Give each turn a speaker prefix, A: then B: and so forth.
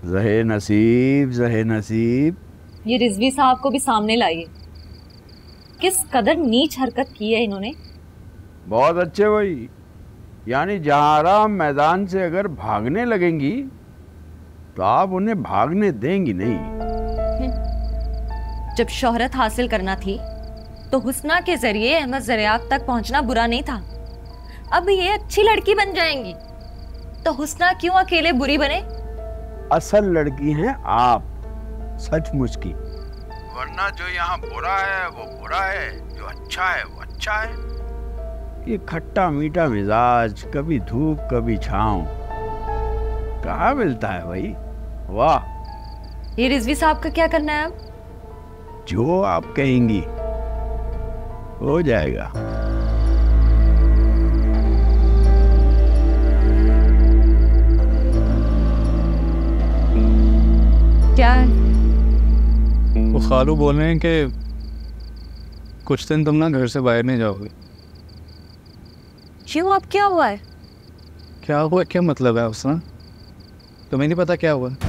A: ज़हे नसीब, ज़हे नसीब।
B: ये रिजवी साहब को भी सामने लाइए। किस कदर नीच हरकत की है इन्होंने।
A: बहुत अच्छे भाई, यानी जहाराम मैदान से अगर भागने लगेंगी तो आप उन्हें भागने देंगी नहीं।
B: जब शोहरत हासिल करना थी तो हुस्ना के जरिए अहमद ज़रियात तक पहुंचना बुरा नहीं था। अब ये अच्छी लड़की बन जाएंगी तो हुस्ना क्यों अकेले बुरी बने।
A: असल लड़की हैं आप, सचमुच की। वरना जो यहाँ बुरा है वो बुरा है, जो अच्छा है वो अच्छा है। ये खट्टा मीठा मिजाज, कभी धूप कभी छांव, कहाँ मिलता है भाई। वाह।
B: ये रिजवी साहब का क्या करना है अब।
A: जो आप कहेंगी हो जाएगा।
B: क्या है?
C: वो खालू बोल रहे हैं कि कुछ दिन तुम ना घर से बाहर नहीं जाओगे।
B: क्यों, अब क्या हुआ है?
C: क्या हुआ, क्या मतलब है उसना? तुम्हें नहीं पता क्या हुआ?